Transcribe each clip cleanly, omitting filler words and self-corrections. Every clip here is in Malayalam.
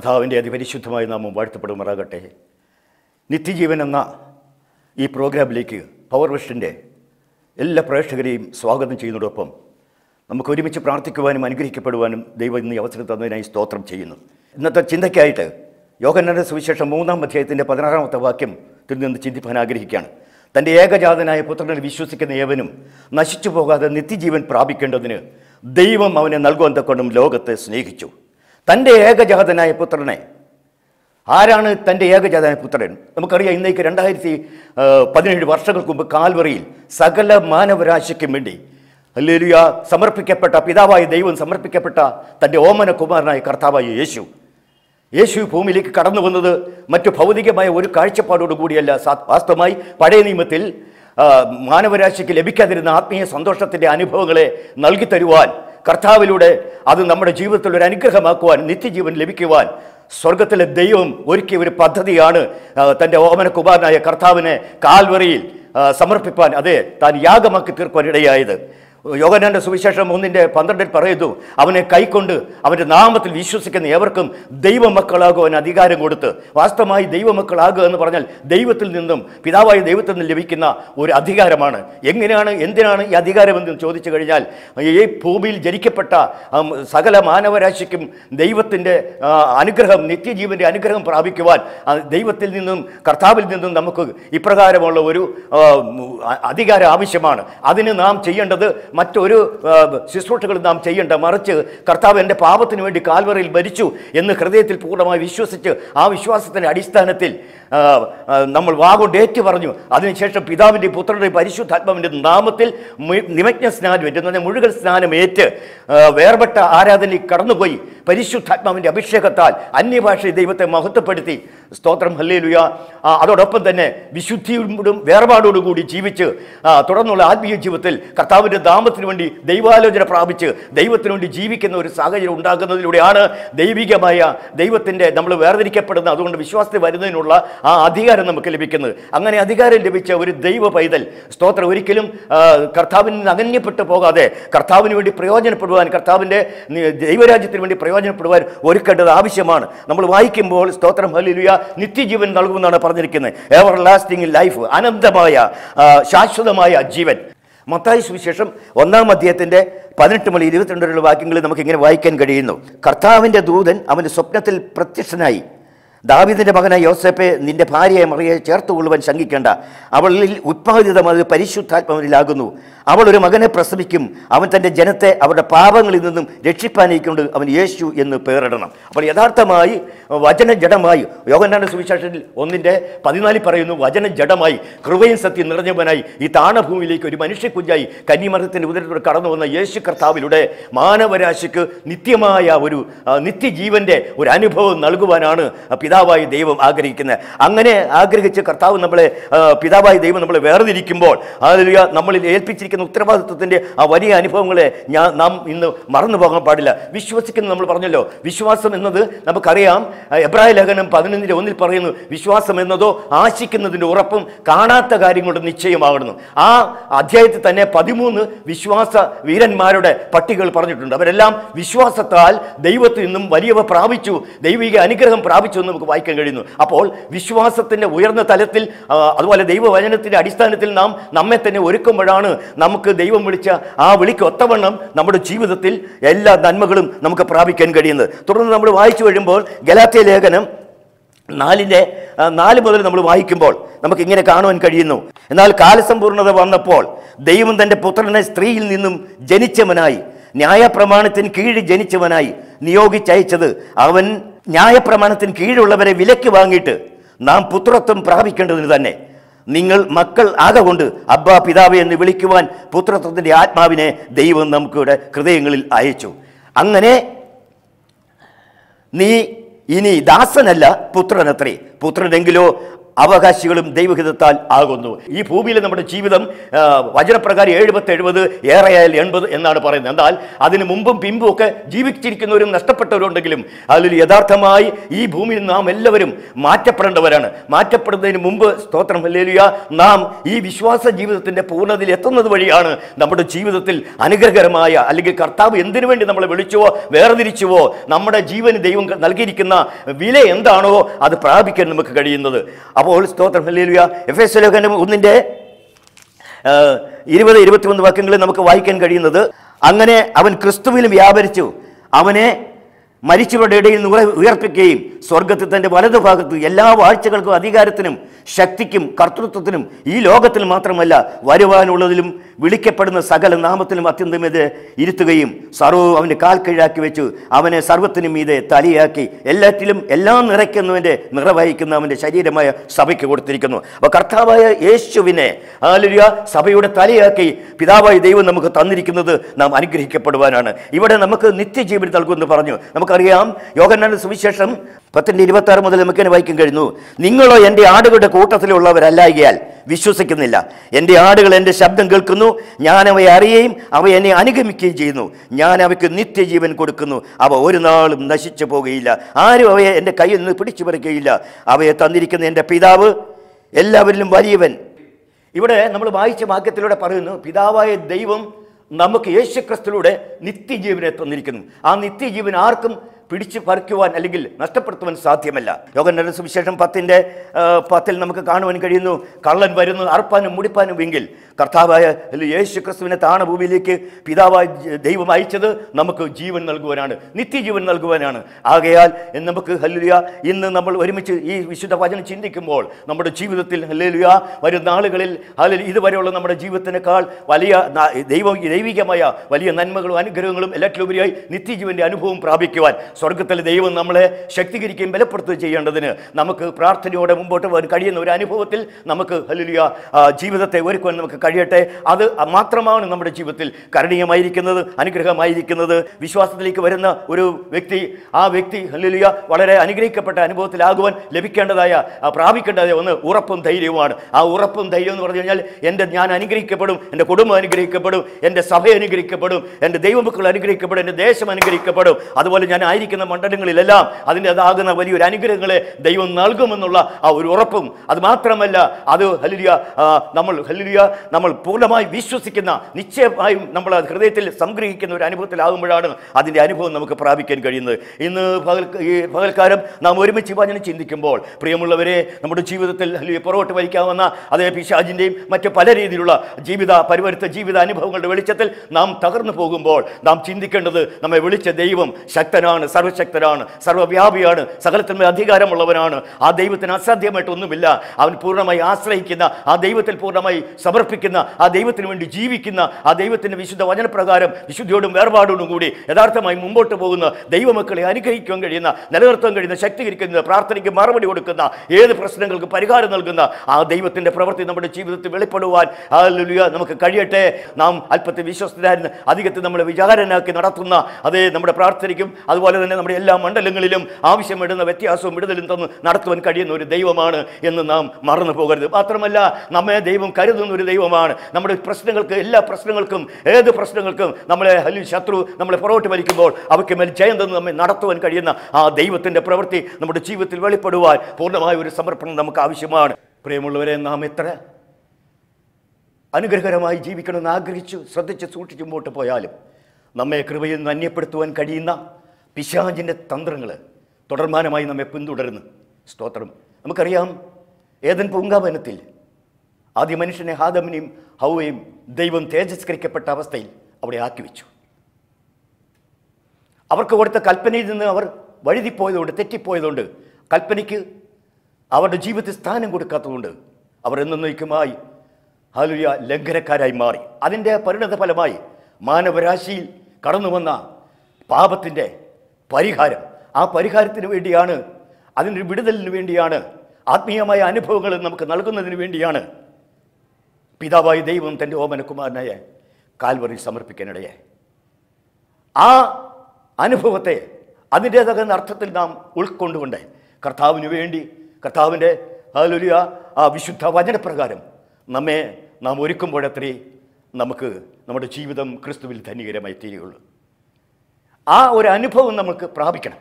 കർത്താവിൻ്റെ അതിപരിശുദ്ധമായ നാമം വാഴ്ത്തപ്പെടുമാറാകട്ടെ. നിത്യജീവൻ എന്ന ഈ പ്രോഗ്രാമിലേക്ക് പവർവിഷൻ്റെ എല്ലാ പ്രേക്ഷകരെയും സ്വാഗതം ചെയ്യുന്നതോടൊപ്പം നമുക്ക് ഒരുമിച്ച് പ്രാർത്ഥിക്കുവാനും അനുഗ്രഹിക്കപ്പെടുവാനും ദൈവം ഇന്ന് അവസരം തന്നതിനായി സ്തോത്രം ചെയ്യുന്നു. ഇന്നത്തെ ചിന്തയ്ക്കായിട്ട് യോഹന്നാന്റെ സുവിശേഷം 3-ാം അധ്യായത്തിൻ്റെ 16-ാമത്തെ വാക്യത്തിൽ നിന്ന് ചിന്തിപ്പാൻ ആഗ്രഹിക്കുകയാണ്. തൻ്റെ ഏകജാതനായ പുത്രനിൽ വിശ്വസിക്കുന്ന ഏവനും നശിച്ചു പോകാതെ നിത്യജീവൻ പ്രാപിക്കേണ്ടതിന് ദൈവം അവനെ നൽകുവാൻ തക്കവണ്ണം ലോകത്തെ സ്നേഹിച്ചു. തൻ്റെ ഏകജാതനായ പുത്രനെ, ആരാണ് തൻ്റെ ഏകജാതനായ പുത്രൻ? നമുക്കറിയാം, ഇന്നേക്ക് 2017 വർഷങ്ങൾക്ക് മുമ്പ് കാൽവറിയിൽ സകല മാനവരാശിക്കും വേണ്ടി ഹല്ലേലൂയ സമർപ്പിക്കപ്പെട്ട, പിതാവായ ദൈവം സമർപ്പിക്കപ്പെട്ട തൻ്റെ ഓമന കുമാരനായ കർത്താവായ യേശു ഭൂമിയിലേക്ക് കടന്നു വന്നത് മറ്റു ഭൗതികമായ ഒരു കാഴ്ചപ്പാടോടുകൂടിയല്ല. വാസ്തവമായി പഴയ നിയമത്തിൽ മാനവരാശിക്ക് ലഭിക്കാതിരുന്ന ആത്മീയ സന്തോഷത്തിൻ്റെ അനുഭവങ്ങളെ നൽകി തരുവാൻ, കർത്താവിലൂടെ അത് നമ്മുടെ ജീവിതത്തിൽ ഒരു അനുഗ്രഹമാക്കുവാൻ, നിത്യജീവൻ ലഭിക്കുവാൻ സ്വർഗത്തിലെ ദൈവം ഒരുക്കിയ ഒരു പദ്ധതിയാണ് തൻ്റെ ഓമന കുമാരനായ കർത്താവിനെ കാൽവറിയിൽ സമർപ്പിപ്പാൻ, അതെ, താൻ യാഗമാക്കി തീർക്കുവാൻ ഇടയായത്. യോഹന്നാന്റെ സുവിശേഷം 1:12 പറയുന്നു, അവനെ കൈക്കൊണ്ട് അവൻ്റെ നാമത്തിൽ വിശ്വസിക്കുന്ന ഏവർക്കും ദൈവമക്കളാകുവാൻ അധികാരം കൊടുത്ത്. വാസ്തവമായി ദൈവമക്കളാകുക എന്ന് പറഞ്ഞാൽ ദൈവത്തിൽ നിന്നും, പിതാവായ ദൈവത്തിൽ നിന്നും ലഭിക്കുന്ന ഒരു അധികാരമാണ്. എന്തിനാണ് ഈ അധികാരമെന്ന് ചോദിച്ചു കഴിഞ്ഞാൽ, ഈ ഭൂമിയിൽ ജനിക്കപ്പെട്ട സകല മാനവരാശിക്കും ദൈവത്തിൻ്റെ അനുഗ്രഹം, നിത്യജീവൻ്റെ അനുഗ്രഹം പ്രാപിക്കുവാൻ ദൈവത്തിൽ നിന്നും, കർത്താവിൽ നിന്നും നമുക്ക് ഇപ്രകാരമുള്ള ഒരു അധികാരം ആവശ്യമാണ്. അതിന് നാം ചെയ്യേണ്ടത് മറ്റൊരു ശുശ്രൂഷകൾ നാം ചെയ്യേണ്ട, മറിച്ച് കർത്താവ് എൻ്റെ പാപത്തിന് വേണ്ടി കാൽവറിയിൽ മരിച്ചു എന്ന് ഹൃദയത്തിൽ പൂർണ്ണമായി വിശ്വസിച്ച് ആ വിശ്വാസത്തിൻ്റെ അടിസ്ഥാനത്തിൽ നമ്മൾ വാഗോണ്ട് ഏറ്റു പറഞ്ഞു. അതിനുശേഷം പിതാവിൻ്റെ, പുത്രൻ്റെ, പരിശുദ്ധാത്മാവിൻ്റെ നാമത്തിൽ നിമജ്ഞ സ്നാനം ഏറ്റെന്ന് പറഞ്ഞാൽ മുഴുവൻ സ്നാനം ഏറ്റ് വേർപെട്ട ആരാധനയിൽ കടന്നുപോയി പരിശുദ്ധാത്മാവിൻ്റെ അഭിഷേകത്താൽ അന്യഭാഷയിൽ ദൈവത്തെ മഹത്വപ്പെടുത്തി. സ്തോത്രം, ഹല്ലേലൂയ. അതോടൊപ്പം തന്നെ വിശുദ്ധിയോടും വേർപാടോടുകൂടി ജീവിച്ച് തുടർന്നുള്ള ആത്മീയ ജീവിതത്തിൽ കർത്താവിൻ്റെ നാമത്തിന് വേണ്ടി ദൈവാലോചന പ്രാപിച്ച് ദൈവത്തിന് വേണ്ടി ജീവിക്കുന്ന ഒരു സാഹചര്യം ഉണ്ടാകുന്നതിലൂടെയാണ് ദൈവികമായ ദൈവത്തിൻ്റെ നമ്മൾ വേർതിരിക്കപ്പെടുന്ന, അതുകൊണ്ട് വിശ്വാസത്തിൽ വരുന്നതിനുള്ള ആ അധികാരം നമുക്ക് ലഭിക്കുന്നത്. അങ്ങനെ അധികാരം ലഭിച്ച ഒരു ദൈവ പൈതൽ, സ്തോത്രം, ഒരിക്കലും കർത്താവിൽ നിന്ന് അകന്യപ്പെട്ടു പോകാതെ കർത്താവിന് വേണ്ടി പ്രയോജനപ്പെടുവാൻ, കർത്താവിൻ്റെ ദൈവരാജ്യത്തിന് വേണ്ടി പ്രയോജനപ്പെടുവാൻ ഒരുക്കേണ്ടത് ആവശ്യമാണ്. നമ്മൾ വായിക്കുമ്പോൾ, സ്തോത്രം, ഹല്ലേലൂയ, നിത്യജീവൻ നൽകുമെന്നാണ് പറഞ്ഞിരിക്കുന്നത്. എവർ ലാസ്റ്റിംഗ് ലൈഫ്, അനന്തമായ ശാശ്വതമായ ജീവൻ. മത്തായി സുവിശേഷം 1-ാം അധ്യായത്തിൻ്റെ 18 മുതൽ 22 വരെയുള്ള വാക്യങ്ങളിൽ നമുക്ക് ഇങ്ങനെ വായിക്കാൻ കഴിയുന്നു. കർത്താവിൻ്റെ ദൂതൻ അവൻ്റെ സ്വപ്നത്തിൽ പ്രത്യക്ഷനായി, ദാവീദിന്റെ മകനായ യോസേപ്പെ, നിന്റെ ഭാര്യയെ മറിയെ ചേർത്തുകൊള്ളുവാൻ ശങ്കിക്കേണ്ട, അവളിൽ ഉത്പാദിതമായത് പരിശുദ്ധാത്മാവിലാകുന്നു. അവൾ ഒരു മകനെ പ്രസവിക്കും, അവൻ തൻ്റെ ജനത്തെ അവരുടെ പാപങ്ങളിൽ നിന്നും രക്ഷിപ്പാനേക്കൊണ്ട് അവൻ യേശു എന്ന് പേരിടണം. അപ്പോൾ യഥാർത്ഥമായി വചന ജഡമായി, യോഹന്നാന്റെ സുവിശേഷത്തിൽ 1:14 പറയുന്നു, വചന ജഡമായി കൃപയും സത്യം നിറഞ്ഞവനായി ഈ താണഭൂമിയിലേക്ക് ഒരു മനുഷ്യക്കുഞ്ഞായി കന്യമർദ്ദത്തിൻ്റെ ഉദരത്തോടെ കടന്നു വന്ന യേശു കർത്താവിലൂടെ മാനവരാശിക്ക് നിത്യമായ ഒരു നിത്യജീവന്റെ ഒരു അനുഭവം നൽകുവാനാണ് പിതാവായ ദൈവം ആഗ്രഹിക്കുന്നത്. അങ്ങനെ ആഗ്രഹിച്ച് കർത്താവ് നമ്മളെ, പിതാവായ ദൈവം നമ്മളെ വേർതിരിക്കുമ്പോൾ, ഹല്ലേലൂയ, നമ്മളിൽ ഏൽപ്പിച്ചിരിക്കുന്ന ഉത്തരവാദിത്വത്തിൻ്റെ ആ വലിയ അനുഭവങ്ങളെ നാം ഇന്ന് മറന്നു പോകാൻ പാടില്ല. വിശ്വസിക്കുന്നത്, നമ്മൾ പറഞ്ഞല്ലോ, വിശ്വാസം എന്നത് നമുക്കറിയാം. എബ്രായ ലേഖനം 11:1 പറയുന്നു, വിശ്വാസം എന്നതോ ആശിക്കുന്നതിൻ്റെ ഉറപ്പും കാണാത്ത കാര്യങ്ങളുടെ നിശ്ചയമാകുന്നു. ആ അധ്യായത്തിൽ തന്നെ 13 വിശ്വാസ വീരന്മാരുടെ പട്ടികകൾ പറഞ്ഞിട്ടുണ്ട്. അവരെല്ലാം വിശ്വാസത്താൽ ദൈവത്തിൽ നിന്നും വലിയവ പ്രാപിച്ചു, ദൈവിക അനുഗ്രഹം പ്രാപിച്ചു എന്ന് നമുക്ക് വായിക്കാൻ കഴിയുന്നു. അപ്പോൾ വിശ്വാസത്തിൻ്റെ ഉയർന്ന തലത്തിൽ, അതുപോലെ ദൈവവചനത്തിൻ്റെ അടിസ്ഥാനത്തിൽ നാം നമ്മെ തന്നെ ഒരുക്കുമ്പോഴാണ് നമുക്ക് ദൈവം വിളിച്ച ആ വിളിക്ക് ഒത്തവണ്ണം നമ്മുടെ ജീവിതത്തിൽ എല്ലാ നന്മകളും നമുക്ക് പ്രാപിക്കാൻ കഴിയുന്നത്. തുടർന്ന് നമ്മൾ വായിച്ചു കഴിയുമ്പോൾ ഗലാത്യ ലേഖനം 4 മുതൽ നമ്മൾ വായിക്കുമ്പോൾ നമുക്ക് ഇങ്ങനെ കാണുവാൻ കഴിയുന്നു. എന്നാൽ കാലസമ്പൂർണത വന്നപ്പോൾ ദൈവം തൻ്റെ പുത്രനെ സ്ത്രീയിൽ നിന്നും ജനിച്ചവനായി, ന്യായപ്രമാണത്തിന് കീഴിൽ ജനിച്ചവനായി നിയോഗിച്ചയച്ചത്. അവൻ ന്യായപ്രമാണത്തിന് കീഴുള്ളവരെ വിലക്ക് വാങ്ങിയിട്ട് നാം പുത്രത്വം പ്രാപിക്കേണ്ടതിന് തന്നെ. നിങ്ങൾ മക്കൾ ആകൊണ്ട് അബ്ബാ, പിതാവേ എന്ന് വിളിക്കുവാൻ പുത്രത്വത്തിൻ്റെ ആത്മാവിനെ ദൈവം നമുക്കിവിടെ ഹൃദയങ്ങളിൽ അയച്ചു. അങ്ങനെ നീ ഇനി ദാസനല്ല, പുത്രനത്രേ. പുത്രനെങ്കിലോ അവകാശികളും ദൈവഹിതത്താൽ ആകുന്നു. ഈ ഭൂമിയിലെ നമ്മുടെ ജീവിതം വചനപ്രകാരം 70 ഏറെയായാൽ 80 എന്നാണ് പറയുന്നത്. എന്നാൽ അതിന് മുമ്പും പിമ്പും ഒക്കെ ജീവിച്ചിരിക്കുന്നവരും നഷ്ടപ്പെട്ടവരുണ്ടെങ്കിലും അതിൽ യഥാർത്ഥമായി ഈ ഭൂമിയിൽ നാം എല്ലാവരും മാറ്റപ്പെടേണ്ടവരാണ്. മാറ്റപ്പെടുന്നതിന് മുമ്പ് സ്തോത്രം ഹല്ലേലൂയ, നാം ഈ വിശ്വാസ ജീവിതത്തിൻ്റെ പൂർണ്ണതയിൽ എത്തുന്നത് വഴിയാണ് നമ്മുടെ ജീവിതത്തിൽ അനുഗ്രഹകരമായ, അല്ലെങ്കിൽ കർത്താവ് എന്തിനു വേണ്ടി നമ്മളെ വിളിച്ചുവോ വേർതിരിച്ചുവോ നമ്മുടെ ജീവന് ദൈവം നൽകിയിരിക്കുന്ന വില എന്താണോ അത് പ്രാപിക്കാൻ നമുക്ക് കഴിയുന്നത്. അപ്പോൾ സ്തോത്രം ഹല്ലേലൂയ, എഫെസ്യ ലേഖനം 1:20-21 വാക്യങ്ങളിൽ നമുക്ക് വായിക്കാൻ കഴിയുന്നത്, അങ്ങനെ അവൻ ക്രിസ്തുവിൽ വ്യാപരിച്ചു, അവനെ മരിച്ചവരുടെ ഇടയിൽ നിന്ന് ഉയർപ്പിക്കുകയും സ്വർഗത്തിൽ തൻ്റെ വലതുഭാഗത്ത് എല്ലാ വാഴ്ചകൾക്കും അധികാരത്തിനും ശക്തിക്കും കർത്തൃത്വത്തിനും ഈ ലോകത്തിൽ മാത്രമല്ല വരുവാനുള്ളതിലും വിളിക്കപ്പെടുന്ന സകല നാമത്തിനും അത്യന്തമീതെ ഇരുത്തുകയും സർവ്വവും അവൻ്റെ കാൽ കീഴാക്കി വെച്ചു അവനെ സർവ്വത്തിനും മീതെ തലയാക്കി എല്ലാറ്റിലും എല്ലാം നിറയ്ക്കുന്നവൻ്റെ നിറവഹിക്കുന്ന അവൻ്റെ ശരീരമായ സഭയ്ക്ക് കൊടുത്തിരിക്കുന്നു. അപ്പോൾ കർത്താവായ യേശുവിനെ ഹല്ലേലൂയ സഭയുടെ തലയാക്കി പിതാവായ ദൈവം നമുക്ക് തന്നിരിക്കുന്നത് നാം അനുഗ്രഹിക്കപ്പെടുവാനാണ്. ഇവിടെ നമുക്ക് നിത്യജീവൻ നൽകുമെന്ന് പറഞ്ഞു. നമുക്കറിയാം യോഹന്നാന്റെ സുവിശേഷം 10:26 മുതൽ നമുക്ക് വായിക്കാൻ കഴിയുന്നു, നിങ്ങളോ എൻ്റെ ആടുകളുടെ കൂട്ടത്തിലുള്ളവരല്ലായകയാൽ വിശ്വസിക്കുന്നില്ല. എൻ്റെ ആടുകൾ എൻ്റെ ശബ്ദം കേൾക്കുന്നു, ഞാൻ അവയെ അറിയുകയും അവ എന്നെ അനുഗമിക്കുകയും ചെയ്യുന്നു. ഞാൻ അവയ്ക്ക് നിത്യജീവൻ കൊടുക്കുന്നു, അവ ഒരു നാളും നശിച്ചു പോകുകയില്ല, ആരും അവയെ എൻ്റെ കയ്യിൽ നിന്ന് പിടിച്ചു പറിക്കുകയില്ല. അവയെ തന്നിരിക്കുന്ന എൻ്റെ പിതാവ് എല്ലാവരിലും വലിയവൻ. ഇവിടെ നമ്മൾ വായിച്ച വാക്യത്തിലൂടെ പറയുന്നു, പിതാവായ ദൈവം നമുക്ക് യേശുക്രിസ്തുവിലൂടെ നിത്യജീവനെ തന്നിരിക്കുന്നു. ആ നിത്യജീവൻ ആർക്കും പിടിച്ചു പറിക്കുവാൻ അല്ലെങ്കിൽ നഷ്ടപ്പെടുത്തുവാൻ സാധ്യമല്ല. യോഹന്നാന്റെ സുവിശേഷം 10:10 നമുക്ക് കാണുവാൻ കഴിയുന്നു, കള്ളൻ വരുന്നു അർപ്പാനും മുടിപ്പാനും എങ്കിൽ കർത്താവായ യേശുക്രിസ്തുവിനെ താണഭൂമിയിലേക്ക് പിതാവായ ദൈവം അയച്ചത് നമുക്ക് ജീവൻ നൽകുവാനാണ്, നിത്യജീവൻ നൽകുവാനാണ്. ആകയാൽ നമുക്ക് ഹല്ലേലൂയ ഇന്ന് നമ്മൾ ഒരുമിച്ച് ഈ വിശുദ്ധ വചനം ചിന്തിക്കുമ്പോൾ നമ്മുടെ ജീവിതത്തിൽ ഹല്ലേലൂയ വരും നാളുകളിൽ ഇതുവരെയുള്ള നമ്മുടെ ജീവിതത്തിനേക്കാൾ വലിയ ദൈവികമായ വലിയ നന്മകളും അനുഗ്രഹങ്ങളും എല്ലാറ്റിലുപരിയായി നിത്യജീവന്റെ അനുഭവം പ്രാപിക്കുവാൻ സ്വർഗത്തിലെ ദൈവം നമ്മളെ ശക്തീകരിക്കുകയും ബലപ്പെടുത്തുകയും ചെയ്യേണ്ടതിന് നമുക്ക് പ്രാർത്ഥനയോടെ മുമ്പോട്ട് പോകാൻ കഴിയുന്ന ഒരു അനുഭവത്തിൽ നമുക്ക് ഹല്ലേലൂയ ജീവിതത്തെ ഒരുക്കുവാൻ നമുക്ക് കഴിയട്ടെ. അത് മാത്രമാണ് നമ്മുടെ ജീവിതത്തിൽ കരണീയമായിരിക്കുന്നത്, അനുഗ്രഹമായിരിക്കുന്നത്. വിശ്വാസത്തിലേക്ക് വരുന്ന ഒരു വ്യക്തി, ആ വ്യക്തി ഹല്ലേലൂയ വളരെ അനുഗ്രഹിക്കപ്പെട്ട അനുഭവത്തിലാകുവാൻ ലഭിക്കേണ്ടതായ പ്രാപിക്കേണ്ടതായ ഒന്ന് ഉറപ്പും ധൈര്യവുമാണ്. ആ ഉറപ്പും ധൈര്യം എന്ന് പറഞ്ഞു കഴിഞ്ഞാൽ ഞാൻ അനുഗ്രഹിക്കപ്പെടും, എൻ്റെ കുടുംബം അനുഗ്രഹിക്കപ്പെടും, എൻ്റെ സഭ അനുഗ്രഹിക്കപ്പെടും, എൻ്റെ ദൈവമക്കൾ അനുഗ്രഹിക്കപ്പെടും, എൻ്റെ ദേശം അനുഗ്രഹിക്കപ്പെടും. അതുപോലെ ഞാൻ ആയിരിക്കുന്ന മണ്ഡലങ്ങളിലെല്ലാം അതിൻ്റെതാകുന്ന വലിയൊരു അനുഗ്രഹങ്ങളെ ദൈവം നൽകുമെന്നുള്ള ആ ഒരു ഉറപ്പും, അത് മാത്രമല്ല അത് ഹല്ലേലൂയ നമ്മൾ പൂർണ്ണമായി വിശ്വസിക്കുന്ന, നിശ്ചയമായും നമ്മൾ ഹൃദയത്തിൽ സംഗ്രഹിക്കുന്ന ഒരു അനുഭവത്തിലാകുമ്പോഴാണ് അതിൻ്റെ അനുഭവം നമുക്ക് പ്രാപിക്കാൻ കഴിയുന്നത്. ഇന്ന് പകൽക്കാലം നാം ഒരുമിച്ച് വചനം ചിന്തിക്കുമ്പോൾ പ്രിയമുള്ളവരെ, നമ്മുടെ ജീവിതത്തിൽ പുറകോട്ട് വലിക്കാവുന്ന അതേ പിശാചിൻ്റെയും മറ്റ് പല രീതിയിലുള്ള പരിവർത്തിത ജീവിത അനുഭവങ്ങളുടെ വെളിച്ചത്തിൽ നാം തകർന്നു പോകുമ്പോൾ നാം ചിന്തിക്കേണ്ടത്, നമ്മെ വിളിച്ച ദൈവം ശക്തനാണ്, സർവശക്തനാണ്, സർവ്വവ്യാപിയാണ്, സകലത്തിന്മേൽ അധികാരമുള്ളവനാണ്. ആ ദൈവത്തിന് അസാധ്യമായിട്ടൊന്നുമില്ല. അവൻ പൂർണ്ണമായി ആശ്രയിക്കുന്ന, ആ ദൈവത്തിൽ പൂർണ്ണമായി സമർപ്പിക്കുന്ന, ആ ദൈവത്തിന് വേണ്ടി ജീവിക്കുന്ന, ആ ദൈവത്തിൻ്റെ വിശുദ്ധ വചനപ്രകാരം വിശുദ്ധിയോടും വേർപാടോടും കൂടി യഥാർത്ഥമായി മുമ്പോട്ട് പോകുന്ന ദൈവമക്കളെ അനുഗ്രഹിക്കാൻ കഴിയുന്ന, നിലനിർത്താൻ കഴിയുന്ന, ശക്തീകരിക്കുന്ന, പ്രാർത്ഥനയ്ക്ക് മറുപടി കൊടുക്കുന്ന, ഏത് പ്രശ്നങ്ങൾക്ക് പരിഹാരം നൽകുന്ന ആ ദൈവത്തിൻ്റെ പ്രവൃത്തി നമ്മുടെ ജീവിതത്തിൽ വെളിപ്പെടുവാൻ ഹല്ലേലൂയ നമുക്ക് കഴിയട്ടെ. നാം അല്പത്തെ വിശ്വസ്തരായിരുന്നു അധികത്തെ നമ്മളെ വിചാരനാക്കി നടത്തുന്ന അതേ നമ്മുടെ പ്രാർത്ഥനയ്ക്കും അതുപോലെ തന്നെ നമ്മുടെ എല്ലാ മണ്ഡലങ്ങളിലും ആവശ്യം വേണ്ടുന്ന വ്യത്യാസവും വിടുതലും തന്ന് നടത്തുവാൻ കഴിയുന്ന ഒരു ദൈവമാണ് എന്ന് നാം മറന്നു പോകരുത്. മാത്രമല്ല, നമ്മെ ദൈവം കരുതുന്ന ഒരു ദൈവമാണ്. നമ്മുടെ പ്രശ്നങ്ങൾക്ക്, എല്ലാ പ്രശ്നങ്ങൾക്കും, ഏത് പ്രശ്നങ്ങൾക്കും ശത്രു നമ്മളെ പുറകോട്ട് വലിക്കുമ്പോൾ അവയ്ക്ക് മേൽ ജയം തന്ന് നമ്മെ നടത്തുവാൻ കഴിയുന്ന ആ ദൈവത്തിൻ്റെ പ്രവൃത്തി നമ്മുടെ ജീവിതത്തിൽ വെളിപ്പെടുവാൻ പൂർണ്ണമായ ഒരു സമർപ്പണം നമുക്ക് ആവശ്യമാണ്. പ്രിയമുള്ളവരെ, നാം എത്ര അനുഗ്രഹകരമായി ജീവിക്കണമെന്ന് ആഗ്രഹിച്ചു ശ്രദ്ധിച്ച് സൂക്ഷിച്ച് മുമ്പോട്ട് പോയാലും നമ്മെ കൃപയിൽ നിന്ന് അന്യപ്പെടുത്തുവാൻ കഴിയുന്ന പിശാചിൻ്റെ തന്ത്രങ്ങൾ തുടർമാനമായി നമ്മെ പിന്തുടരുന്നു. സ്തോത്രം. നമുക്കറിയാം, ഏദൻ പൂങ്കാവനത്തിൽ ആദ്യ മനുഷ്യനെ ആദമിനെയും ഹവ്വയും ദൈവം തേജസ്കരിക്കപ്പെട്ട അവസ്ഥയിൽ അവിടെ ആക്കി വെച്ചു. അവർക്ക് കൊടുത്ത കൽപ്പനയിൽ നിന്ന് അവർ വഴുതിപ്പോയതുകൊണ്ട്, തെറ്റിപ്പോയതുകൊണ്ട്, കൽപ്പനയ്ക്ക് അവരുടെ ജീവിതത്തിൽ സ്ഥാനം കൊടുക്കാത്തതുകൊണ്ട് അവർ എന്നേക്കുമായി ഹല്ലേലൂയ ലംഘനക്കാരായി മാറി. അതിൻ്റെ പരിണത ഫലമായി മാനവരാശിയിൽ കടന്നു വന്ന പാപത്തിൻ്റെ പരിഹാരം, ആ പരിഹാരത്തിന് വേണ്ടിയാണ്, അതിൻ്റെ വിടുതലിന് വേണ്ടിയാണ്, ആത്മീയമായ അനുഭവങ്ങൾ നമുക്ക് നൽകുന്നതിന് വേണ്ടിയാണ് പിതാവായ ദൈവം തൻ്റെ ഓമനകുമാരനായ കാൽവറിയിൽ സമർപ്പിക്കാനിടയായി. ആ അനുഭവത്തെ അതിൻ്റേതാകുന്ന അർത്ഥത്തിൽ നാം ഉൾക്കൊണ്ടുകൊണ്ട് കർത്താവിന് വേണ്ടി, കർത്താവിൻ്റെ ഹല്ലേലൂയ ആ വിശുദ്ധ വചനപ്രകാരം നാം ഒരുക്കുമ്പോഴത്രേ നമുക്ക് നമ്മുടെ ജീവിതം ക്രിസ്തുവിൽ ധന്യകരമായി തീരുകയുള്ളൂ. ആ ഒരു അനുഭവം നമുക്ക് പ്രാപിക്കണം.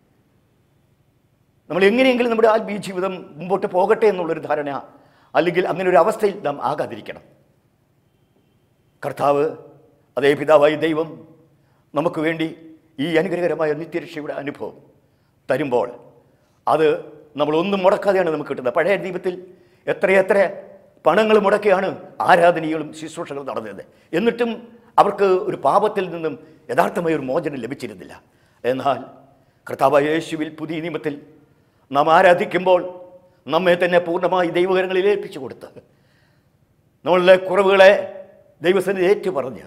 നമ്മൾ എങ്ങനെയെങ്കിലും നമ്മുടെ ആത്മീയ ജീവിതം മുമ്പോട്ട് പോകട്ടെ എന്നുള്ളൊരു ധാരണ, അല്ലെങ്കിൽ അങ്ങനെ ഒരു അവസ്ഥയിൽ നാം ആകാതിരിക്കണം. കർത്താവ്, അതേ പിതാവായ ദൈവം നമുക്ക് വേണ്ടി ഈ അനുഗ്രഹകരമായ നിത്യരക്ഷയുടെ അനുഭവം തരുമ്പോൾ അത് നമ്മളൊന്നും മുടക്കാതെയാണ് നമുക്ക് കിട്ടുന്നത്. പഴയ ദൈവത്തിൽ എത്രയെത്ര പണങ്ങൾ മുടക്കിയാണ് ആരാധനകളും ശുശ്രൂഷകളും നടന്നത്. എന്നിട്ടും അവർക്ക് ഒരു പാപത്തിൽ നിന്നും യഥാർത്ഥമായ ഒരു മോചനം ലഭിച്ചിരുന്നില്ല. എന്നാൽ കർത്താവായ യേശുവിൽ പുതിയ നിയമത്തിൽ നാം ആരാധിക്കുമ്പോൾ നമ്മെ തന്നെ പൂർണ്ണമായി ദൈവകരങ്ങളിൽ ഏൽപ്പിച്ചു കൊടുത്ത് നമ്മളുടെ കുറവുകളെ ദൈവസന്നിധി ഏറ്റു പറഞ്ഞ്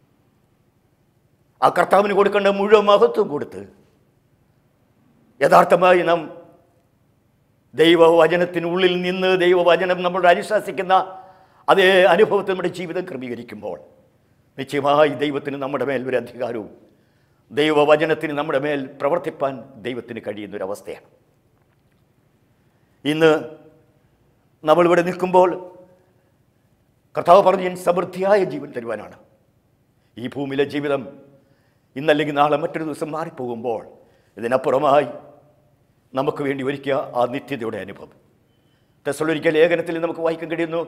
ആ കർത്താവിന് കൊടുക്കേണ്ട മുഴുവൻ മഹത്വം കൊടുത്ത് യഥാർത്ഥമായി നാം ദൈവവചനത്തിനുള്ളിൽ നിന്ന് ദൈവവചനം നമ്മൾ അനുശാസിക്കുന്ന അതേ അനുഭവത്തിൽ നമ്മുടെ ജീവിതം ക്രമീകരിക്കുമ്പോൾ നിശ്ചയമായി ദൈവത്തിന് നമ്മുടെ മേൽ ഒരു അധികാരവും ദൈവവചനത്തിന് നമ്മുടെ മേൽ പ്രവർത്തിപ്പാൻ ദൈവത്തിന് കഴിയുന്നൊരവസ്ഥയാണ്. ഇന്ന് നമ്മളിവിടെ നിൽക്കുമ്പോൾ കർത്താവ് പറഞ്ഞു, ഞാൻ സമൃദ്ധിയായ ജീവൻ തരുവാനാണ്. ഈ ഭൂമിയിലെ ജീവിതം ഇന്നല്ലെങ്കിൽ നാളെ മറ്റൊരു ദിവസം മാറിപ്പോകുമ്പോൾ ഇതിനപ്പുറമായി നമുക്ക് വേണ്ടി ഒരുക്കിയ ആ നിത്യതയുടെ അനുഭവം തെസ്സലോനിക്ക ലേഖനത്തിൽ നമുക്ക് വായിക്കാൻ കഴിയുന്നു.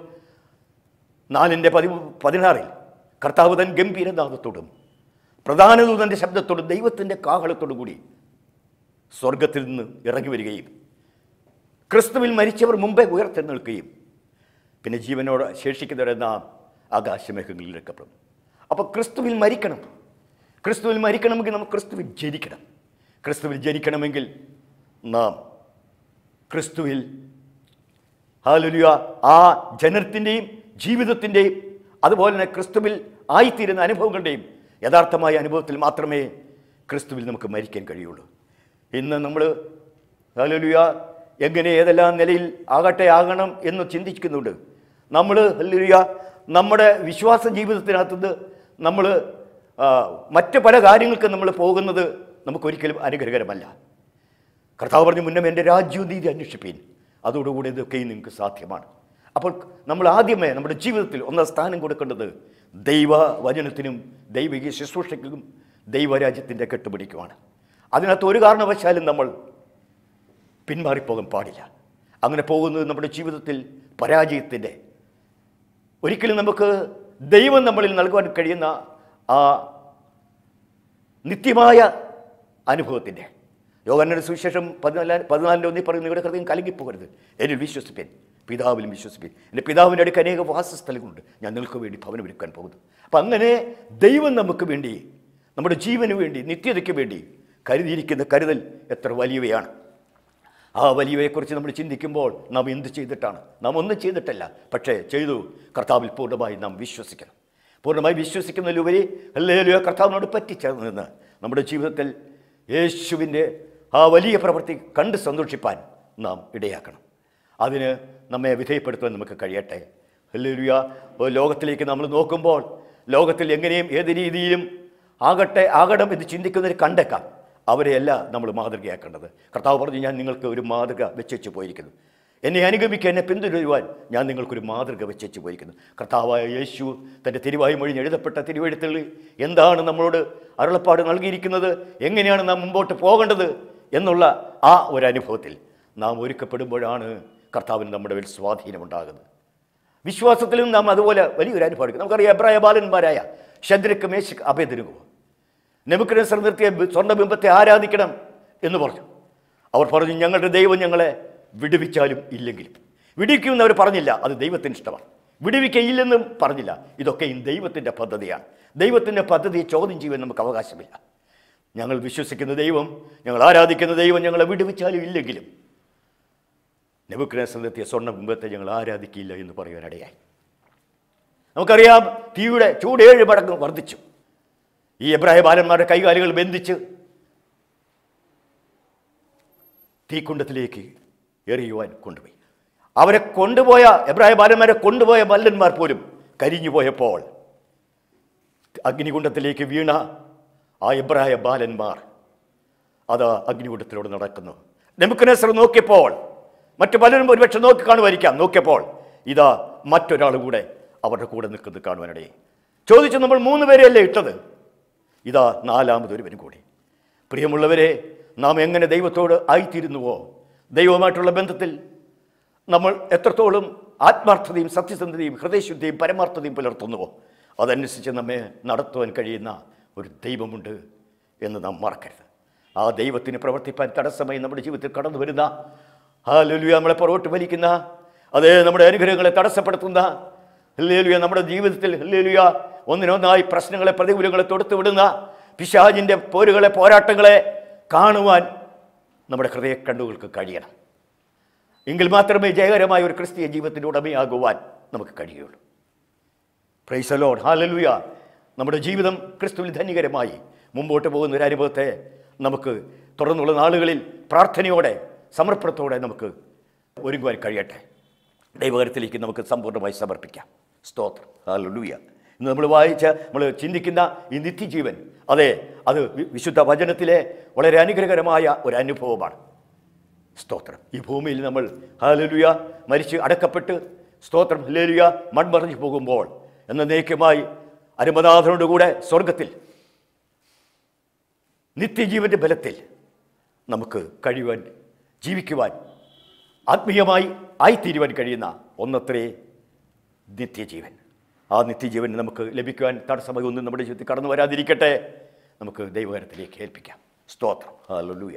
4:16 കർത്താവ് തൻ ഗംഭീരനാദത്തോടും പ്രധാന ദൂതൻ്റെ ശബ്ദത്തോടും ദൈവത്തിൻ്റെ കാഹളത്തോടു കൂടി സ്വർഗത്തിൽ നിന്ന് ഇറങ്ങി വരികയും ക്രിസ്തുവിൽ മരിച്ചവർ മുമ്പേ ഉയർത്തെഴുന്നേൽക്കുകയും പിന്നെ ജീവനോട് ശേഷിക്കുന്നവരെ നാം ആകാശമേഘങ്ങളിൽ എടുക്കപ്പെടും. അപ്പോൾ ക്രിസ്തുവിൽ മരിക്കണം. ക്രിസ്തുവിൽ മരിക്കണമെങ്കിൽ നമുക്ക് ക്രിസ്തുവിൽ ജനിക്കണം. ക്രിസ്തുവിൽ ജനിക്കണമെങ്കിൽ നാം ക്രിസ്തുവിൽ ഹല്ലേലൂയ ആ ജനനത്തിൻ്റെയും ജീവിതത്തിൻ്റെയും അതുപോലെ തന്നെ ക്രിസ്തുവിൽ ആയിത്തീരുന്ന അനുഭവങ്ങളുടെയും യഥാർത്ഥമായ അനുഭവത്തിൽ മാത്രമേ ക്രിസ്തുവിൽ നമുക്ക് മരിക്കാൻ കഴിയുള്ളൂ. ഇന്ന് നമ്മൾ ഹല്ലേലൂയ എങ്ങനെ ഏതെല്ലാം നിലയിൽ ആകണം എന്ന് ചിന്തിക്കുന്നുണ്ട്. നമ്മൾ ഹല്ലേലൂയ നമ്മുടെ വിശ്വാസ ജീവിതത്തിനകത്തുനിന്ന് നമ്മൾ മറ്റ് പല കാര്യങ്ങൾക്ക് നമ്മൾ പോകുന്നത് നമുക്കൊരിക്കലും അനുഗ്രഹകരമല്ല. കർത്താവ് പറഞ്ഞു, മുന്നേ എൻ്റെ രാജ്യവും നീതി അന്വേഷിപ്പീൻ, അതോടുകൂടി ഇതൊക്കെയും നിങ്ങൾക്ക് സാധ്യമാണ്. അപ്പോൾ നമ്മൾ ആദ്യമേ നമ്മുടെ ജീവിതത്തിൽ ഒന്നാം സ്ഥാനം കൊടുക്കേണ്ടത് ദൈവവചനത്തിനും ദൈവിക ശുശ്രൂഷയ്ക്കും ദൈവരാജ്യത്തിൻ്റെ കെട്ടുപിടിക്കുമാണ്. അതിനകത്ത് ഒരു കാരണവശാലും നമ്മൾ പിന്മാറിപ്പോകാൻ പാടില്ല. അങ്ങനെ പോകുന്നത് നമ്മുടെ ജീവിതത്തിൽ പരാജയത്തിൻ്റെ, ഒരിക്കലും നമുക്ക് ദൈവം നമ്മളിൽ നൽകുവാൻ കഴിയുന്ന ആ നിത്യമായ അനുഭവത്തിൻ്റെ. യോഹന്നാന്റെ സുവിശേഷം 14:1 പറയുന്നു, നിങ്ങളുടെ ഹൃദയം കലങ്ങിപ്പോകരുത്, എന്നിൽ വിശ്വസിപ്പേൻ, പിതാവിലും വിശ്വസിപ്പേൻ, എൻ്റെ പിതാവിൻ്റെ അടുക്ക് അനേക വാസസ്ഥലങ്ങളുണ്ട്, ഞാൻ നിങ്ങൾക്ക് വേണ്ടി ഭവനം ഒരുക്കാൻ പോകുന്നു. അപ്പം അങ്ങനെ ദൈവം നമുക്ക് വേണ്ടി, നമ്മുടെ ജീവന് വേണ്ടി, നിത്യതയ്ക്ക് വേണ്ടി കരുതിയിരിക്കുന്ന കരുതൽ എത്ര വലിയവയാണ്. ആ വലിയവയെക്കുറിച്ച് നമ്മൾ ചിന്തിക്കുമ്പോൾ നാം എന്ത് ചെയ്തിട്ടാണ്? നാം ഒന്നും ചെയ്തിട്ടല്ല, പക്ഷേ ചെയ്തു കർത്താവിൽ പൂർണ്ണമായി നാം വിശ്വസിക്കണം. പൂർണ്ണമായി വിശ്വസിക്കുന്നതിലുപരി ഹല്ലേലൂയ കർത്താവിനോട് പറ്റിച്ചേർന്ന് നിന്ന് നമ്മുടെ ജീവിതത്തിൽ യേശുവിൻ്റെ ആ വലിയ പ്രവൃത്തി കണ്ട് സന്തോഷിപ്പാൻ നാം ഇടയാക്കണം. അതിന് നമ്മെ വിധേയപ്പെടുത്താൻ നമുക്ക് കഴിയട്ടെ. ഹല്ലേലൂയ. ലോകത്തിലേക്ക് നമ്മൾ നോക്കുമ്പോൾ ലോകത്തിൽ എങ്ങനെയും ഏത് രീതിയിലും ആകണം എന്ന് ചിന്തിക്കുന്നവർ കണ്ടേക്കാം. അവരെയല്ല നമ്മൾ മാതൃകയാക്കേണ്ടത്. കർത്താവ് പറഞ്ഞു, ഞാൻ നിങ്ങൾക്ക് ഒരു മാതൃക വെച്ചു പോയിരിക്കുന്നു, എന്നെ അനുഗമിക്കുക, എന്നെ പിന്തുടരുവാൻ ഞാൻ നിങ്ങൾക്കൊരു മാതൃക വെച്ചു പോയിരിക്കുന്നു. കർത്താവായ യേശു തൻ്റെ തിരുവായി മൊഴിഞ്ഞ് എഴുതപ്പെട്ട തിരുവെഴുത്തുകളിൽ എന്താണ് നമ്മളോട് അരുളപ്പാട് നൽകിയിരിക്കുന്നത്, എങ്ങനെയാണ് നാം മുമ്പോട്ട് പോകേണ്ടത് എന്നുള്ള ആ ഒരു അനുഭവത്തിൽ നാം ഒരുക്കപ്പെടുമ്പോഴാണ് കർത്താവിന് നമ്മുടെ മേൽ സ്വാധീനമുണ്ടാകുന്നത്. വിശ്വാസത്തിലും നാം അതുപോലെ വലിയൊരു അനുഭവം എടുക്കും. നമുക്കറിയാം, എബ്രായ ബാലന്മാരായ ശദ്രക്ക്, മേശക്ക്, അബേദ്നെഗോ നെബൂഖദ്നേസർ നിർത്തിയ സ്വർണ്ണബിംബത്തെ ആരാധിക്കണം എന്ന് പറഞ്ഞു. അവർ പറഞ്ഞു, ഞങ്ങളുടെ ദൈവം ഞങ്ങളെ വിടുവിച്ചാലും ഇല്ലെങ്കിലും. വിടുവിക്കുമെന്ന് അവർ പറഞ്ഞില്ല, അത് ദൈവത്തിന് ഇഷ്ടമാണ്. വിടുവിക്കയില്ലെന്നും പറഞ്ഞില്ല. ഇതൊക്കെയും ദൈവത്തിൻ്റെ പദ്ധതിയാണ്. ദൈവത്തിൻ്റെ പദ്ധതിയെ ചോദ്യം ചെയ്യുവാൻ നമുക്ക് അവകാശമില്ല. ഞങ്ങൾ വിശ്വസിക്കുന്ന ദൈവം, ഞങ്ങൾ ആരാധിക്കുന്ന ദൈവം ഞങ്ങളെ വിടുവിച്ചാലും ഇല്ലെങ്കിലും നെബൂഖദ്നേസർ നിർത്തിയ സ്വർണ്ണബിംബത്തെ ഞങ്ങൾ ആരാധിക്കില്ല എന്ന് പറയാനിടയായി. നമുക്കറിയാം, തീയുടെ ചൂട് 7 മടങ്ങ് വർദ്ധിച്ചു. ഈ എബ്രായ ബാലന്മാരുടെ കൈകാലുകൾ ബന്ധിച്ച് തീക്കുണ്ടത്തിലേക്ക് എറിയുവാൻ കൊണ്ടുപോയി. അവരെ കൊണ്ടുപോയ എബ്രായ ബാലന്മാരെ കൊണ്ടുപോയ മല്ലന്മാർ പോലും കരിഞ്ഞു പോയപ്പോൾ അഗ്നികുണ്ഡത്തിലേക്ക് വീണ ആ എബ്രായ ബാലന്മാർ അത് അഗ്നികുണ്ഡത്തിലൂടെ നടക്കുന്നു. നെബൂഖദ്നേസർ നോക്കിയപ്പോൾ മറ്റു പലരും ഒരുപക്ഷെ നോക്കി കാണുമായിരിക്കാം. നോക്കിയപ്പോൾ ഇതാ മറ്റൊരാൾ കൂടെ അവരുടെ കൂടെ നിൽക്കുന്നത് കാണുവാനിടയെ. ചോദിച്ചു, നമ്മൾ 3 പേരെയല്ലേ ഇട്ടത്? ഇതാ 4മതൊരുവനും കൂടി. പ്രിയമുള്ളവരെ, നാം എങ്ങനെ ദൈവത്തോട് ആയിത്തീരുന്നുവോ, ദൈവവുമായിട്ടുള്ള ബന്ധത്തിൽ നമ്മൾ എത്രത്തോളം ആത്മാർത്ഥതയും സത്യസന്ധതയും ഹൃദയശുദ്ധിയും പരമാർത്ഥതയും പുലർത്തുന്നുവോ, അതനുസരിച്ച് നമ്മെ നടത്തുവാൻ കഴിയുന്ന ഒരു ദൈവമുണ്ട് എന്ന് നാം മറക്കരുത്. ആ ദൈവത്തിന് പ്രവർത്തിപ്പാൻ തടസ്സമായി നമ്മുടെ ജീവിതത്തിൽ കടന്നു വരുന്ന, ഹല്ലേലൂയ, നമ്മളെ പുറകോട്ട് വലിക്കുന്ന, അതേ നമ്മുടെ അനുഗ്രഹങ്ങളെ തടസ്സപ്പെടുത്തുന്ന, ഹല്ലേലൂയ, നമ്മുടെ ജീവിതത്തിൽ ഹല്ലേലൂയ ഒന്നിനൊന്നായി പ്രശ്നങ്ങളെ പ്രതികൂലങ്ങളെ തൊടുത്തു വിടുന്ന പിശാചിൻ്റെ പോരുകളെ പോരാട്ടങ്ങളെ കാണുവാൻ നമ്മുടെ ഹൃദയ കണ്ണുകൾക്ക് കഴിയണം. എങ്കിൽ മാത്രമേ ജയകരമായ ഒരു ക്രിസ്തീയ ജീവിതത്തിൻ്റെ ഉടമയാകുവാൻ നമുക്ക് കഴിയുള്ളൂ. Praise the lord, hallelujah. നമ്മുടെ ജീവിതം ക്രിസ്തുവിൽ ധന്യകരമായി മുമ്പോട്ട് പോകുന്ന ഒരു അനുഭവത്തെ നമുക്ക് തുടർന്നുള്ള നാളുകളിൽ പ്രാർത്ഥനയോടെ സമർപ്പണത്തോടെ നമുക്ക് ഒരുങ്ങുവാൻ കഴിയട്ടെ. ദൈവകരത്തിലേക്ക് നമുക്ക് സമ്പൂർണ്ണമായി സമർപ്പിക്കാം. സ്തോത്രം, ഹല്ലേലൂയ. ഇന്ന് നമ്മൾ ചിന്തിക്കുന്ന ഈ നിത്യജീവൻ, അതെ, അത് വിശുദ്ധ വചനത്തിലെ വളരെ അനുഗ്രഹകരമായ ഒരു അനുഭവമാണ്. സ്തോത്രം. ഈ ഭൂമിയിൽ നമ്മൾ ഹല്ലേലൂയ മരിച്ച് അടക്കപ്പെട്ട്, സ്തോത്രം, ഹല്ലേലൂയ, മൺമറഞ്ഞു പോകുമ്പോൾ എന്നേക്കുമായി അരുമനാഥനോട് കൂടെ സ്വർഗത്തിൽ നിത്യജീവൻ്റെ ബലത്തിൽ നമുക്ക് കഴിയുവാൻ, ജീവിക്കുവാൻ, ആത്മീയമായി ആയിത്തീരുവാൻ കഴിയുന്ന ഒന്നത്രേ നിത്യജീവൻ. ആ നിത്യജീവൻ നമുക്ക് ലഭിക്കുവാൻ തടസ്സമായി ഒന്നും നമ്മുടെ ജീവിതത്തിൽ കടന്നു വരാതിരിക്കട്ടെ. നമുക്ക് ദൈവകരത്തിലേക്ക് ഏൽപ്പിക്കാം. സ്തോത്രം, ഹല്ലേലൂയ.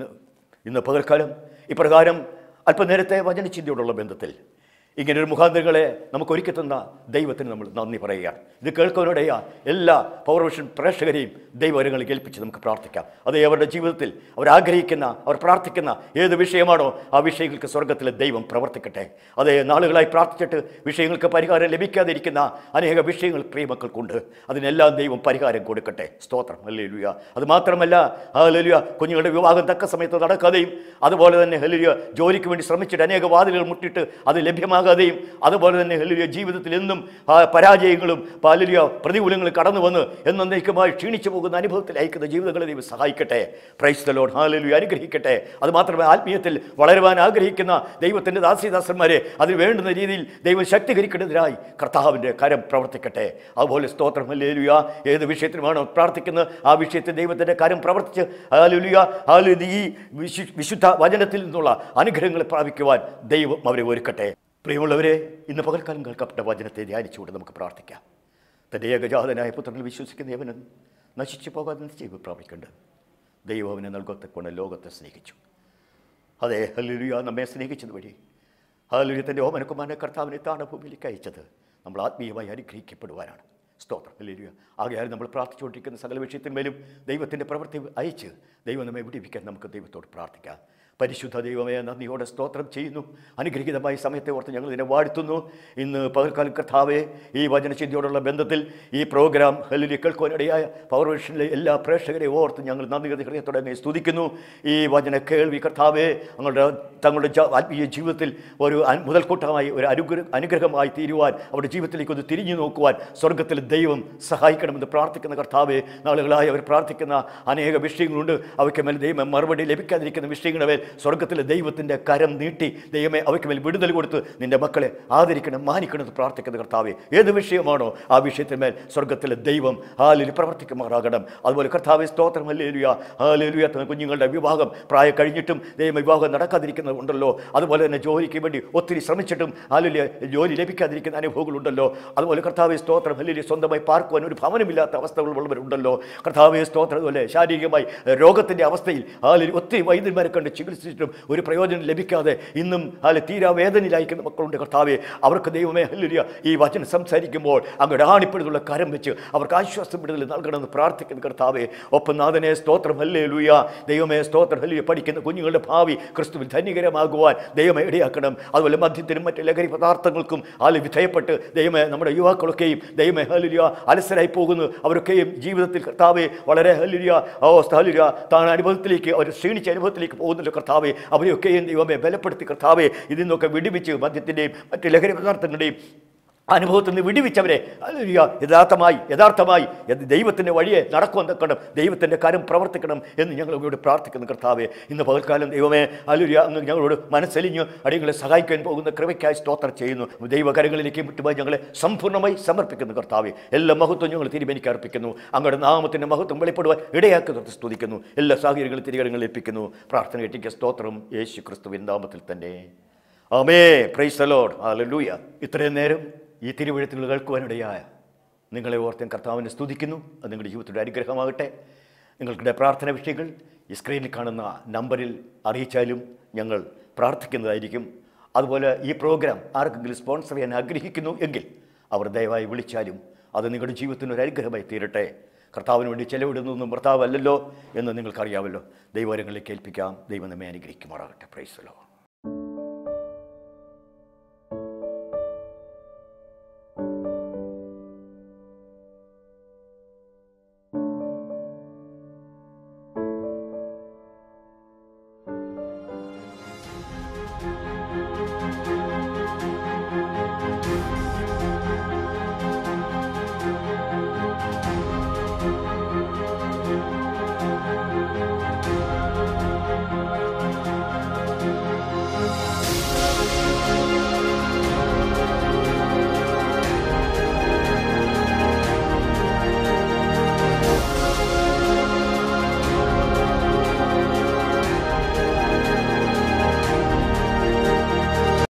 ഇന്ന് പകൽക്കാലം ഇപ്രകാരം അല്പനേരത്തെ വചനചിന്തയോടുള്ള ബന്ധത്തിൽ ഇങ്ങനൊരു മുഖാന്തരങ്ങളെ നമുക്ക് ഒരുക്കി തന്ന ദൈവത്തിന് നമ്മൾ നന്ദി പറയുകയാണ്. ഇത് കേൾക്കുന്നവരുടെയ എല്ലാ പവർവിഷൻ പ്രേക്ഷകരെയും ദൈവകരങ്ങളിൽ ഏൽപ്പിച്ച് നമുക്ക് പ്രാർത്ഥിക്കാം. അതേ, അവരുടെ ജീവിതത്തിൽ അവരാഗ്രഹിക്കുന്ന, അവർ പ്രാർത്ഥിക്കുന്ന ഏത് വിഷയമാണോ ആ വിഷയങ്ങൾക്ക് സ്വർഗത്തിലെ ദൈവം പ്രവർത്തിക്കട്ടെ. അതേ, നാളുകളായി പ്രാർത്ഥിച്ചിട്ട് വിഷയങ്ങൾക്ക് പരിഹാരം ലഭിക്കാതിരിക്കുന്ന അനേക വിഷയങ്ങൾ പ്രിയമക്കൾക്കുണ്ട്. അതിനെല്ലാം ദൈവം പരിഹാരം കൊടുക്കട്ടെ. സ്തോത്രം, ഹല്ലേലൂയ. അതുമാത്രമല്ല, ഹല്ലേലൂയ, കുഞ്ഞുങ്ങളുടെ വിവാഹം തക്ക സമയത്ത് നടക്കാതെയും, അതുപോലെ തന്നെ ഹല്ലേലൂയ ജോലിക്ക് വേണ്ടി ശ്രമിച്ചിട്ട് അനേക വാതിലുകൾ മുട്ടിട്ട് അത് ലഭ്യമാകാതെയും, അതുപോലെ തന്നെ ഹല്ലേലൂയ ജീവിതത്തിൽ എന്നും പരാജയങ്ങളും ഹല്ലേലൂയ പ്രതികൂലങ്ങളും കടന്നു വന്ന് എന്നേക്കുമായി ക്ഷീണിച്ചു പോകുന്ന അനുഭവത്തിൽ അയക്കുന്ന ജീവിതങ്ങളെ ദൈവം സഹായിക്കട്ടെ. പ്രൈസ് ദി ലോർഡ്, ഹല്ലേലൂയ, അനുഗ്രഹിക്കട്ടെ. അത് മാത്രമേ ആത്മീയത്തിൽ വളരുവാൻ ആഗ്രഹിക്കുന്ന ദൈവത്തിൻ്റെ ദാസീദാസന്മാരെ അതിന് വേണ്ടുന്ന രീതിയിൽ ദൈവം ശക്തീകരിക്കുന്നതിനായി കർത്താവിൻ്റെ കരം പ്രവർത്തിക്കട്ടെ. അതുപോലെ സ്തോത്രം, ഹല്ലേലൂയ, ഏത് വിഷയത്തിനുമാണോ പ്രാർത്ഥിക്കുന്നത് ആ വിഷയത്തിൽ ദൈവത്തിൻ്റെ കരം പ്രവർത്തിച്ച് ഹല്ലേലൂയ, ഹല്ലേലൂയ, ഈ വിശുദ്ധ വചനത്തിൽ നിന്നുള്ള അനുഗ്രഹങ്ങളെ പ്രാപിക്കുവാൻ ദൈവം അവരെ ഒരുക്കട്ടെ. പ്രിയമുള്ളവരെ, ഇന്ന് പകൽക്കാലം കേൾക്കപ്പെട്ട വചനത്തെ ധ്യാനിച്ചുകൊണ്ട് നമുക്ക് പ്രാർത്ഥിക്കാം. തൻ്റെ ഏകജാതനായ പുത്രനിൽ വിശ്വസിക്കുന്ന യവനും നശിച്ചു പോകാതെ നിശ്ചയം പ്രാപിക്കേണ്ടത് ദൈവം അവനെ നൽകത്തക്കൊണ്ട് ലോകത്തെ സ്നേഹിച്ചു. അതെ, ഹല്ലേലൂയ, നമ്മെ സ്നേഹിച്ചത് വഴി ഹല്ലേലൂയ തൻ്റെ ഓമനക്കുമാരനെ കർത്താവിനെ താണഭൂമിയിലേക്ക് അയച്ചത് നമ്മൾ ആത്മീയമായി അനുഗ്രഹിക്കപ്പെടുവാനാണ്. സ്തോത്രം, ഹല്ലേലൂയ. ആകയാൽ നമ്മൾ പ്രാർത്ഥിച്ചുകൊണ്ടിരിക്കുന്ന സകല വിഷയത്തിന്മേലും ദൈവത്തിൻ്റെ പ്രവൃത്തി അയച്ച് ദൈവം നമ്മെ വിടിവിക്കാൻ നമുക്ക് ദൈവത്തോട് പ്രാർത്ഥിക്കാം. പരിശുദ്ധ ദൈവമേ, നന്ദിയോടെ സ്തോത്രം ചെയ്യുന്നു. അനുഗ്രഹീതമായ സമയത്തെ ഓർത്ത് ഞങ്ങൾ ഇതിനെ വാഴ്ത്തുന്നു. ഇന്ന് പകൽക്കാലം കർത്താവേ, ഈ വചനചിന്തയോടുള്ള ബന്ധത്തിൽ ഈ പ്രോഗ്രാം ഹല്ലേലൂയ കേൾക്കുവാനിടയായ പവർവിഷനിലെ എല്ലാ പ്രേക്ഷകരെയും ഓർത്ത് ഞങ്ങൾ നന്ദി ഹൃദയത്തോടെ അങ്ങ് സ്തുതിക്കുന്നു. ഈ വചന കേൾവി കർത്താവേ തങ്ങളുടെ ആത്മീയ ജീവിതത്തിൽ ഒരു മുതൽക്കൂട്ടമായി ഒരു അനുഗ്രഹമായി തീരുവാൻ, അവരുടെ ജീവിതത്തിലേക്ക് ഒന്ന് തിരിഞ്ഞു നോക്കുവാൻ സ്വർഗത്തിലെ ദൈവം സഹായിക്കണമെന്ന് പ്രാർത്ഥിക്കുന്ന കർത്താവേ, നാളുകളായി അവർ പ്രാർത്ഥിക്കുന്ന അനേക വിഷയങ്ങളുണ്ട്. അവയ്ക്ക് മേൽ ദൈവം മറുപടി ലഭിക്കാതിരിക്കുന്ന വിഷയങ്ങളുടെ മേൽ സ്വർഗത്തിലെ ദൈവത്തിൻ്റെ കരം നീട്ടി ദൈവമേ അവയ്ക്ക് മേൽ വിടുതൽ കൊടുത്ത് നിൻ്റെ മക്കളെ ആദരിക്കണം, മാനിക്കണമെന്ന് പ്രാർത്ഥിക്കുന്ന കർത്താവേ, ഏത് വിഷയമാണോ ആ വിഷയത്തിന്മേൽ സ്വർഗത്തിലെ ദൈവം ഹല്ലേലൂയ പ്രവർത്തിക്കുമാറാകണം. അതുപോലെ കർത്താവേ, സ്തോത്രം, ഹല്ലേലൂയ, ഹല്ലേലൂയ, കുഞ്ഞുങ്ങളുടെ വിവാഹം പ്രായം കഴിഞ്ഞിട്ടും ദൈവം വിവാഹം നടക്കാതിരിക്കുന്നതുണ്ടല്ലോ. അതുപോലെ തന്നെ ജോലിക്ക് വേണ്ടി ഒത്തിരി ശ്രമിച്ചിട്ടും ഹല്ലേലൂയ ജോലി ലഭിക്കാതിരിക്കുന്ന അനുഭവങ്ങളുണ്ടല്ലോ. അതുപോലെ കർത്താവേ, സ്തോത്രം, ഹല്ലേലൂയ, സ്വന്തമായി പാർക്കുവാൻ ഒരു ഭവനമില്ലാത്ത അവസ്ഥകളുള്ളവരുണ്ടല്ലോ. കർത്താവേ, സ്തോത്രം, അതുപോലെ ശാരീരികമായി രോഗത്തിൻ്റെ അവസ്ഥയിൽ ഹല്ലേലൂയ ഒത്തിരി വൈദ്യന്മാരെ കണ്ട് ചികിത്സിച്ചിട്ടും ഒരു പ്രയോജനം ലഭിക്കാതെ ഇന്നും തീരാ വേദനയിലായിരിക്കുന്ന മക്കളുണ്ട്. കർത്താവേ, അവർക്ക് ദൈവമേ ഹല്ലേലൂയ ഈ വചനം സംസാരിക്കുമ്പോൾ അങ്ങോട്ട് ആണിപ്പെടുന്നുള്ള കരം വെച്ച് അവർക്ക് ആശ്വാസം വിടുതൽ നൽകണമെന്ന് പ്രാർത്ഥിക്കുന്ന കർത്താവേ. ഒപ്പം നാഥനെ, സ്തോത്രം, ഹല്ലേലൂയ, ദൈവമേ, സ്തോത്രം, ഹല്ലേലൂയ, പഠിക്കുന്ന കുഞ്ഞുങ്ങളുടെ ഭാവി ക്രിസ്തുവിൽ ധന്യകരമാകുവാൻ ദൈവമേ ഇടയാക്കണം. അതുപോലെ മദ്യത്തിനും മറ്റ് ലഹരി പദാർത്ഥങ്ങൾക്കും വിധേയപ്പെട്ട് ദൈവമേ നമ്മുടെ യുവാക്കളൊക്കെയും ദൈവമേ ഹല്ലേലൂയ അലസരായി പോകുന്നു. അവരൊക്കെയും ജീവിതത്തിൽ കർത്താവേ വളരെ ഹല്ലേലൂയ ഹല്ലേലൂയ താൻ അനുഭവത്തിലേക്ക് അവർ ക്ഷീണിച്ച അനുഭവത്തിലേക്ക് പോകുന്നല്ലോ. കർത്താവേ, അവരെയൊക്കെയും ദൈവമേ ബലപ്പെടുത്തി കർത്താവേ ഇതിൽ നിന്നൊക്കെ വിടുവിച്ച് മദ്യത്തിൻ്റെയും മറ്റ് ലഹരി പദാർത്ഥങ്ങളുടെയും അനുഭവത്തിൽ നിന്ന് വിടുവിച്ചവരെ യഥാർത്ഥമായി ദൈവത്തിൻ്റെ വഴിയെ നടക്കുമെന്നക്കണം, ദൈവത്തിൻ്റെ കാര്യം പ്രവർത്തിക്കണം എന്ന് ഞങ്ങളോട് പ്രാർത്ഥിക്കുന്നു കർത്താവെ. ഇന്ന് പകൽക്കാലം ദൈവമേ ഹല്ലേലൂയ അങ്ങ് ഞങ്ങളോട് മനസ്സലിഞ്ഞ് അടിയങ്ങളെ സഹായിക്കാൻ പോകുന്ന കൃപയ്ക്കായി സ്തോത്രം ചെയ്യുന്നു. ദൈവകരങ്ങളിലേക്ക് വിട്ടുപോയി ഞങ്ങളെ സമ്പൂർണ്ണമായി സമർപ്പിക്കുന്നു കർത്താവെ. എല്ലാ മഹത്വം ഞങ്ങൾ തിരുമേനിക്ക് അർപ്പിക്കുന്നു. അങ്ങയുടെ നാമത്തിൻ്റെ മഹത്വം വെളിപ്പെടുവാൻ ഇടയാക്കി സ്തുതിക്കുന്നു. എല്ലാ സാഹചര്യങ്ങളും തിരുകരങ്ങളിൽ ഏൽപ്പിക്കുന്നു. പ്രാർത്ഥന കേട്ടിക്ക് സ്തോത്രം യേശു ക്രിസ്തുവിൻ നാമത്തിൽ തന്നെ. ആമേൻ. Praise the lord. ഹല്ലേലൂയ. ഇത്രയും നേരം ഈ തിരുവെഴുത്തുകൾ കേൾക്കുവാനിടയായ നിങ്ങളെ ഓർത്ത് കർത്താവിനെ സ്തുതിക്കുന്നു. അത് നിങ്ങളുടെ ജീവിതത്തിൻ്റെ അനുഗ്രഹമാകട്ടെ. നിങ്ങളുടെ പ്രാർത്ഥന വിഷയങ്ങൾ ഈ സ്ക്രീനിൽ കാണുന്ന നമ്പറിൽ അറിയിച്ചാലും ഞങ്ങൾ പ്രാർത്ഥിക്കുന്നതായിരിക്കും. അതുപോലെ ഈ പ്രോഗ്രാം ആർക്കെങ്കിലും സ്പോൺസർ ചെയ്യാൻ ആഗ്രഹിക്കുന്നു എങ്കിൽ അവർ ദയവായി വിളിച്ചാലും അത് നിങ്ങളുടെ ജീവിതത്തിന് ഒരു അനുഗ്രഹമായി തീരട്ടെ. കർത്താവിന് വേണ്ടി ചെലവിടുന്നതൊന്നും ഭർത്താവല്ലല്ലോ എന്ന് നിങ്ങൾക്കറിയാമല്ലോ. ദൈവകരങ്ങളിലേക്ക് ഏൽപ്പിക്കാം. ദൈവം നമ്മെ അനുഗ്രഹിക്കുമാറാകട്ടെ. Praise the Lord.